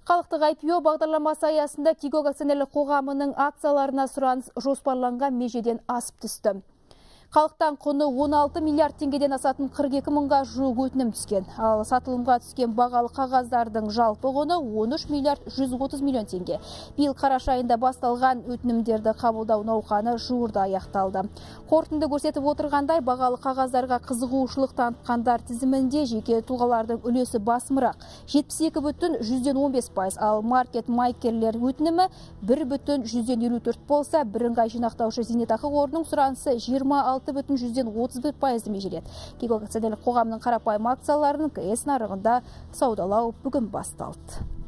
Халықтық IPO бағдарламасы аясында Кигок акционерлік қоғамының акцияларына сұраныс жоспарланған межеден асып түсті. Халықтан құны 16 миллиард теңгеден асатын 42 мыңға жуық өтінім түскен. Ал сатылымға түскен бағалы қағаздардың жалпы құны 13 миллиард 130 миллион теңге. Биыл қараша айында басталған өтінімдерді қабылдау науқаны жуырда аяқталды. Қорытынды көрсетіп отырғандай, бағалы қағаздарға қызығушылық танытқандар тізімінде жеке тұлғалардың үлесі басымырақ 72,15%, ал маркет-майкерлер өтінімі 1,54 болса, бірыңғай жинақтаушы зейнетақы қорының сұранысы 26,31% межеледі. Кигок акционерлік қоғамның қарапайым акцияларының КС нарығында саудалау бүгін басталды.